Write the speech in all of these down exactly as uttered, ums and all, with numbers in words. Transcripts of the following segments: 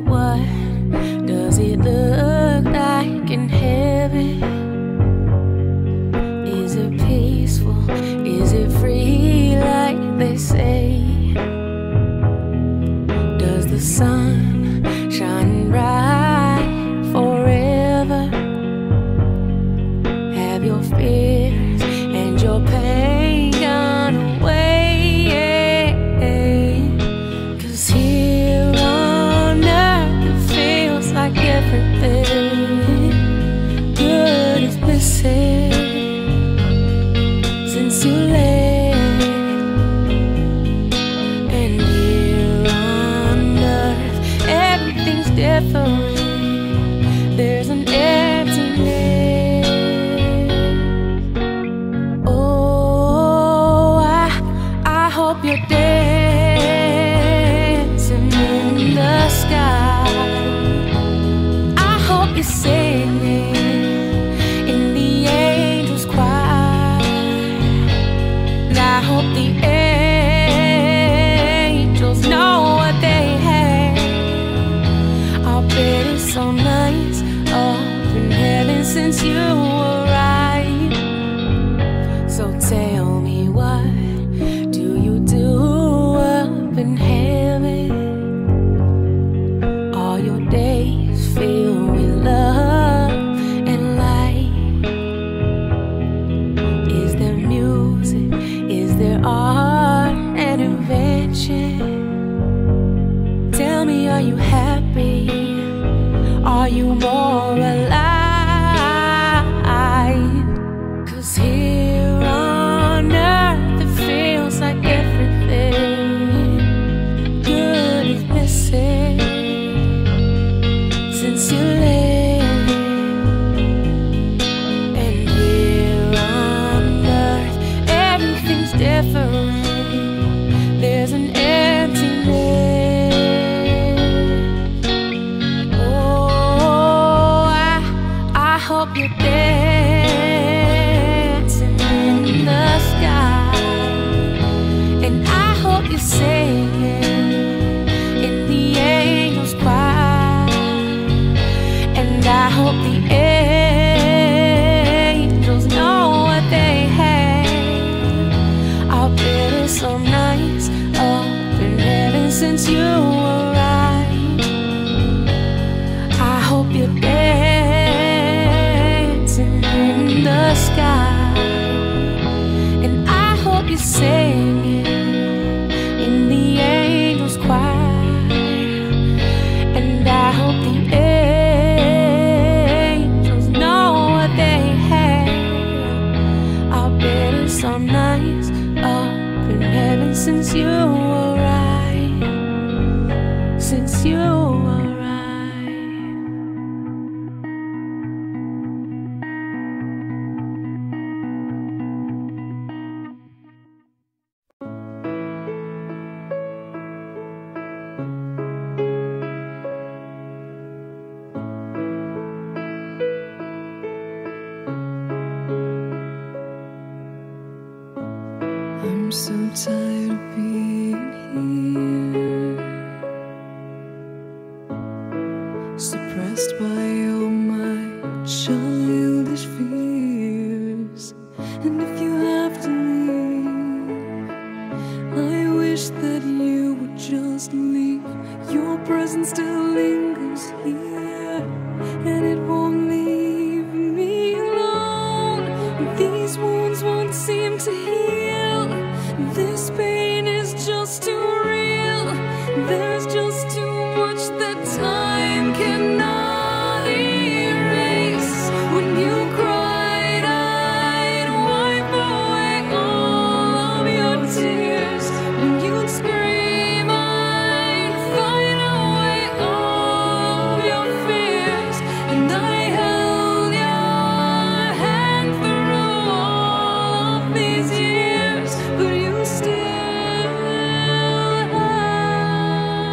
what does it look like in heaven? Is it peaceful? Is it free like they say? Does the sun shine bright forever? Have your fears and your pain gone away? 'Cause here on earth it feels like everything good is missing since you left. And here on earth everything's different. There's an emptiness. Oh, I, I hope you're dancing in the sky. I hope you're singing in the angels' choir. And I hope the angels know what they have. I'll bet it's so nice up in heaven since you arrived. So tell me, what do you do up in heaven? All your days filled with love and light. Is there music? Is there art and invention? Tell me, are you happy? Are you more alive? 'Cause here on earth it feels like everything good is missing since you left. And here on earth everything's different. There's an emptiness. Oh, I, I hope you're dancing in the sky. And I hope you're singing in the angels' choir. And I hope the angels know what they have. I'll bet it's so nice up in heaven since you arrived. I hope you're dancing in the sky. And I hope you're singing in the angels' choir. And I hope the angels know what they have. I'll bet it's so nice up in heaven since you arrived. Since you arrived. I'm so tired of being here, suppressed by all my childish fears. And if you have to leave, I wish that you would just leave. Your presence still lingers here, and it won't leave me alone. These wounds won't seem to heal. This pain is just too real. There's just too much that time cannot erase. When you cried, I'd wipe away all of your tears. When you'd scream, I'd fight away all of your fears. And I held your hand through all of these years, but you still have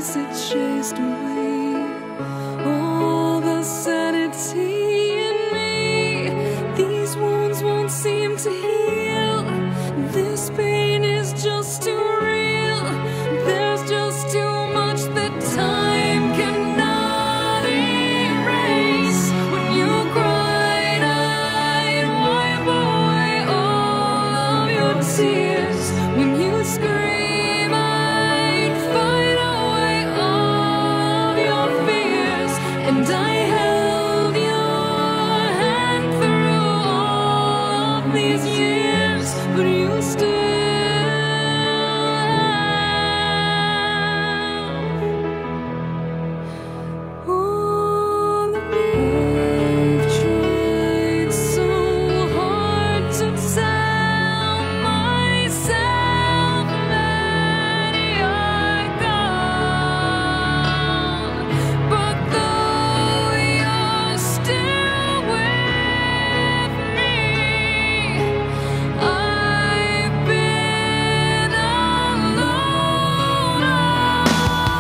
as it chased away all the sanity in me. These wounds won't seem to heal. This pain is just too real. There's just too much that time cannot erase. When you cried, I'd wipe away all of your tears. When you scream, I'd fight away all of your fears. And I held your hand through all of these years, but you still all of me. I've tried so hard to tell myself that you're gone, but though you're still with me, I've been alone all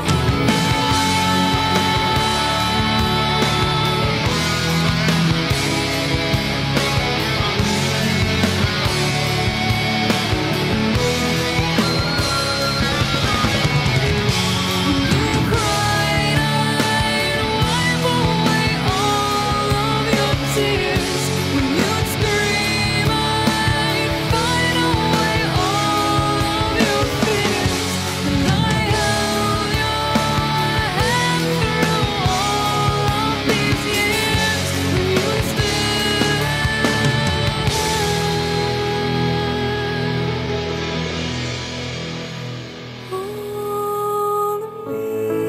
you cried, I'd wipe away all of your tears. When you'd scream, I'd fight away all of your fears. And I held your hand through all of these years, but you still all of me.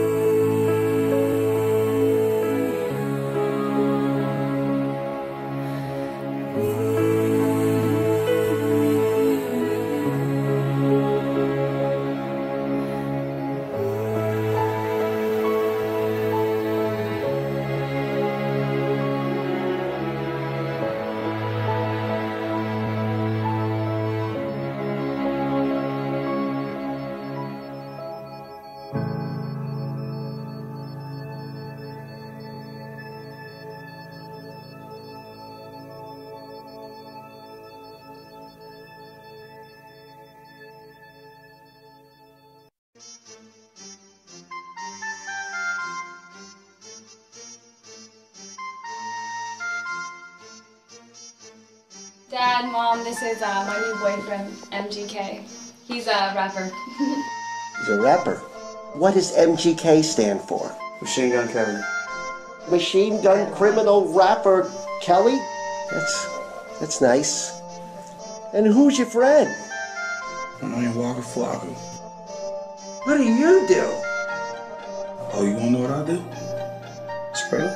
Dad, Mom, this is uh, my new boyfriend, M G K. He's a rapper. He's a rapper. What does M G K stand for? Machine Gun Kelly. Machine Gun Criminal Rapper Kelly? That's that's nice. And who's your friend? My name Walker Flocka. What do you do? Oh, you wanna know what I do? Spread.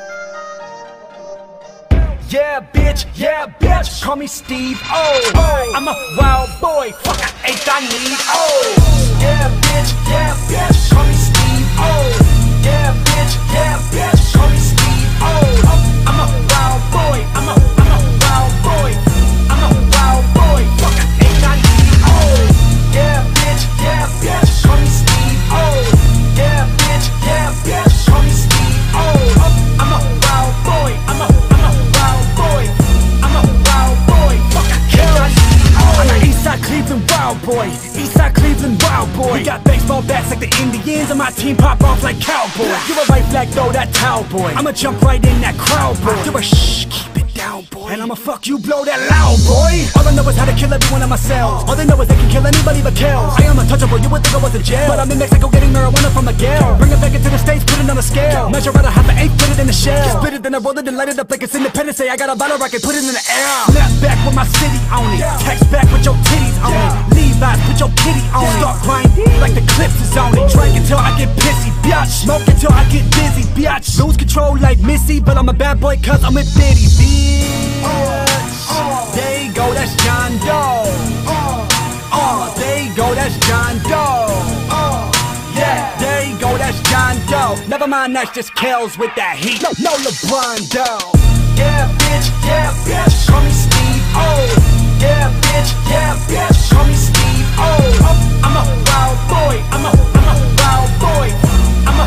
Yeah, bitch, yeah, bitch, call me Steve O. Oh, I'm a wild boy, fuck, I ain't I need oh. Yeah, bitch, yeah, bitch, call me Steve O. Yeah, bitch, yeah, bitch, call me Steve O. Oh, I'm a wild boy, I'm a, I'm a wild boy. I'm a wild boy, fuck, I ain't I need oh. Yeah, bitch, yeah, bitch, call me Steve O. Yeah, bitch, yeah, bitch, call me Steve O. Oh, I'm a wild boy, I'm a, I'm a wild boy. I'm a wild boy, fuck I can't I need oh. I'm an Eastside Cleveland wild boy, Eastside Cleveland wild boy. We got baseball bats like the Indians, and my team pop off like cowboys. You're a right flag, throw that towel boy. I'ma jump right in that crowd boy. You're a shh, keep it down boy. And I'ma fuck you, blow that loud boy. All I know is how to kill everyone in my cells. All they know is they can kill anybody but kills. I am untouchable, you would think I was in jail, but I'm in Mexico getting marijuana from Miguel. Bring it back into the States, put it on a scale. Measure out a half an eighth, put it in the shell. Split it, then I roll it and light it up like it's Independence Day. I got a bottle rocket, put it in the air. Snap back with my city on it. Text back with your titties on it. Levi's, put your kitty on it. Start grinding like the clips is on it. Drink until I get pissy, biatch. Smoke until I get dizzy, biatch. Lose control like Missy, but I'm a bad boy cause I'm with Biddy, bitch. There you go, that's John Doe. Uh, there you go, that's John Doe. Yeah, there you go, that's John Doe. Never mind, that's just Kells with that heat. No, no LeBron Doe. Yeah, bitch, yeah, bitch, call me Steve O. Yeah, bitch, yeah, bitch, call me Steve O. I'm a wild boy, I'm a, I'm a wild boy. I'm a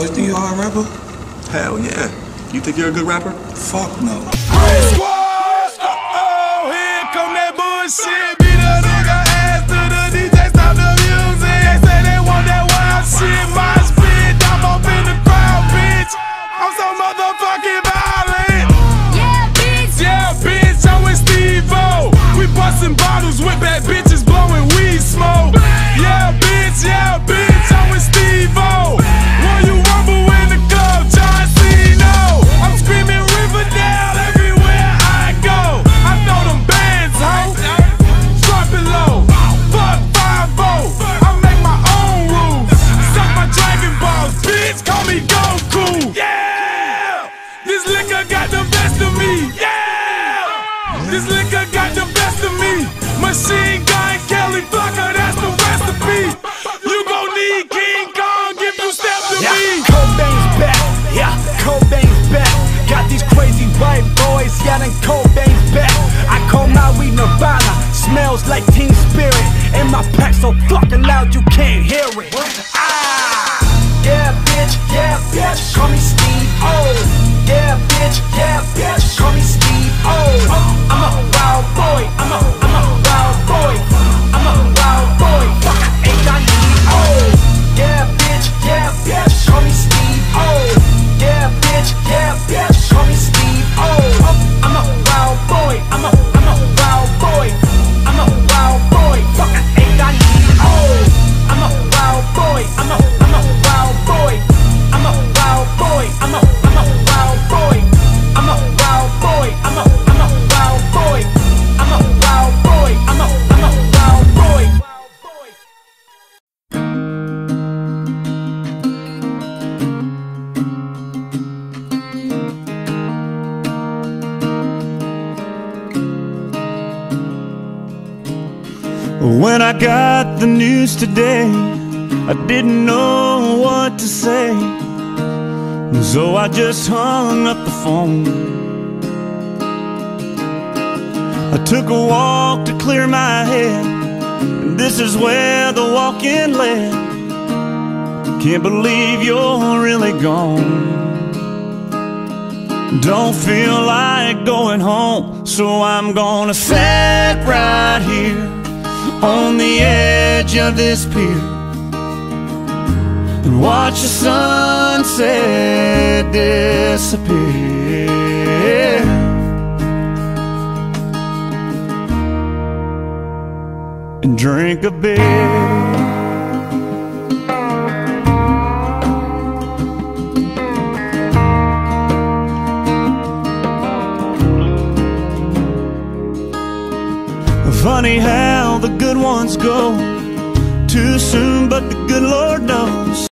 you think you're a hard rapper? Hell yeah. You think you're a good rapper? Fuck no. Squad! Uh-oh, here come that bullshit. Beat a nigga ass to the D J, stop the music. They say they want that wild shit. My spit, I'm up in the crowd, bitch. I'm so motherfucking violent. Yeah, bitch. Yeah, bitch, I'm with Steve-O. We bustin' bottles with bad bitches blowing weed smoke. Yeah, bitch, yeah, bitch, I'm with Steve-O. Will you rumble in the club, John Cena? I'm screaming Riverdale everywhere I go. I throw them bands, ho. Drop it low. Fuck five oh. I make my own rules. Suck my Dragon Balls, bitch, call me Goku. Yeah! This liquor got the best of me. Yeah! This liquor got the best of me. Machine Gun Kelly Flocker, that's the recipe. You gon' need King Kong if you step to Yeah, me. Cobain's back, yeah, Cobain's back. Got these crazy white boys yelling Cobain's back. I call my weed Nirvana, smells like Teen Spirit. And my pack so fucking loud you can't hear it. Ah, yeah, bitch, yeah, bitch, call me Steve-O. Yeah, bitch, yeah, bitch, call me Steve-O. I'm a wild boy, I'm a, I'm a wild boy. I'm a wild boy, fuck, I ain't got need, oh. Yeah, bitch, yeah, bitch, call me Steve-O. Yeah, bitch, yeah, bitch, call me Steve-O. I'm a wild boy, I'm a, I'm a wild boy. I'm a wild boy, fuck, I ain't got need, oh. I'm a wild boy, I'm a, I'm a wild boy. I'm a wild boy, I'm a, I'm a wild boy. I'm a wild boy, I'm a, I'm a wild boy. I'm a wild boy, I'm a, I'm a wild boy. When I got the news today, I didn't know what to say, so I just hung up the phone. I took a walk to clear my head, and this is where the walk-in led. Can't believe you're really gone. Don't feel like going home, so I'm gonna sit right here on the edge of this pier and watch the sunset disappear and drink a beer. Funny how the good ones go too soon, but the good Lord knows